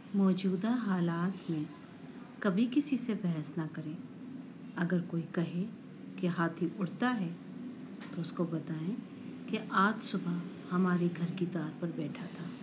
मौजूदा हालात में कभी किसी से बहस ना करें। अगर कोई कहे कि हाथी उड़ता है तो उसको बताएं कि आज सुबह हमारे घर की तार पर बैठा था।